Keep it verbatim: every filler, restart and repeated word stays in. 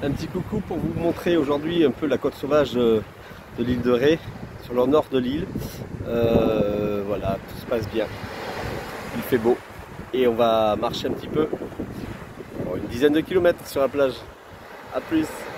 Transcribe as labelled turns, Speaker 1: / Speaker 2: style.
Speaker 1: un petit coucou pour vous montrer aujourd'hui un peu la côte sauvage de l'île de Ré, sur le nord de l'île. Euh, voilà, tout se passe bien. Il fait beau et on va marcher un petit peu, une dizaine de kilomètres sur la plage. A plus.